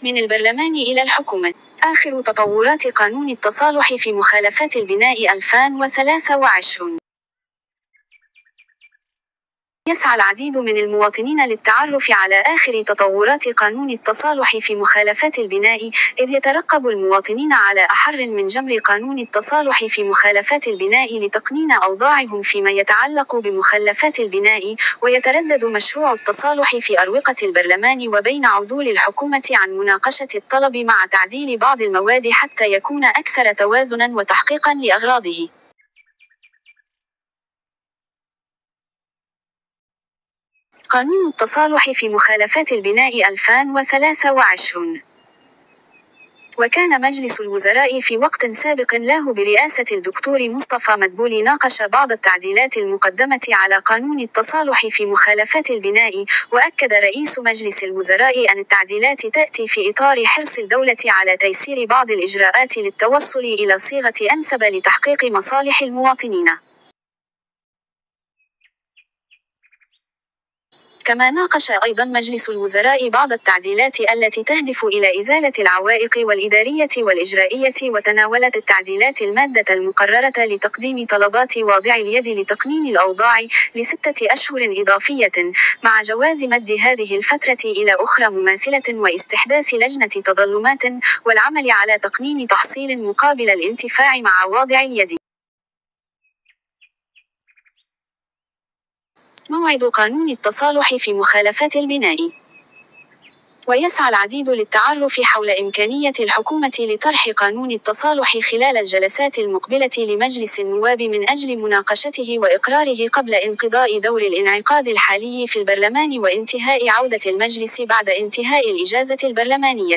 من البرلمان إلى الحكومة. آخر تطورات قانون التصالح في مخالفات البناء 2023. يسعى العديد من المواطنين للتعرف على آخر تطورات قانون التصالح في مخالفات البناء، إذ يترقب المواطنين على أحر من جمر قانون التصالح في مخالفات البناء لتقنين أوضاعهم فيما يتعلق بمخلفات البناء، ويتردد مشروع التصالح في أروقة البرلمان وبين عدول الحكومة عن مناقشة الطلب مع تعديل بعض المواد حتى يكون أكثر توازنًا وتحقيقًا لأغراضه. قانون التصالح في مخالفات البناء 2023. وكان مجلس الوزراء في وقت سابق له برئاسة الدكتور مصطفى مدبولي ناقش بعض التعديلات المقدمة على قانون التصالح في مخالفات البناء، وأكد رئيس مجلس الوزراء أن التعديلات تأتي في إطار حرص الدولة على تيسير بعض الإجراءات للتوصل إلى صيغة أنسب لتحقيق مصالح المواطنين. كما ناقش أيضا مجلس الوزراء بعض التعديلات التي تهدف إلى إزالة العوائق والإدارية والإجرائية، وتناولت التعديلات المادة المقررة لتقديم طلبات واضع اليد لتقنين الأوضاع ل6 أشهر إضافية، مع جواز مد هذه الفترة إلى أخرى مماثلة، واستحداث لجنة تظلمات، والعمل على تقنين تحصيل مقابل الانتفاع مع واضع اليد. موعد قانون التصالح في مخالفات البناء. ويسعى العديد للتعرف حول إمكانية الحكومة لطرح قانون التصالح خلال الجلسات المقبلة لمجلس النواب من أجل مناقشته وإقراره قبل انقضاء دور الانعقاد الحالي في البرلمان وانتهاء عودة المجلس بعد انتهاء الإجازة البرلمانية.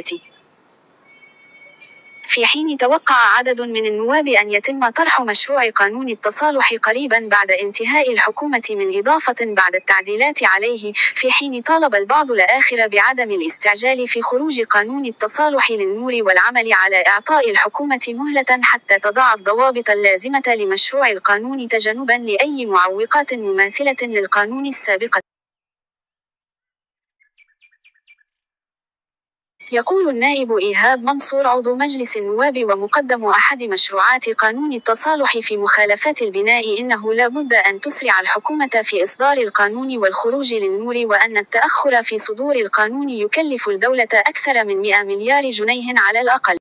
في حين توقع عدد من النواب أن يتم طرح مشروع قانون التصالح قريبا بعد انتهاء الحكومة من إضافة بعد التعديلات عليه، في حين طالب البعض الآخر بعدم الاستعجال في خروج قانون التصالح للنور والعمل على إعطاء الحكومة مهلة حتى تضع الضوابط اللازمة لمشروع القانون تجنبا لأي معوقات مماثلة للقانون السابق. يقول النائب إيهاب منصور عضو مجلس النواب ومقدم أحد مشروعات قانون التصالح في مخالفات البناء إنه لا بد أن تسرع الحكومة في إصدار القانون والخروج للنور، وأن التأخر في صدور القانون يكلف الدولة أكثر من 100 مليار جنيه على الأقل.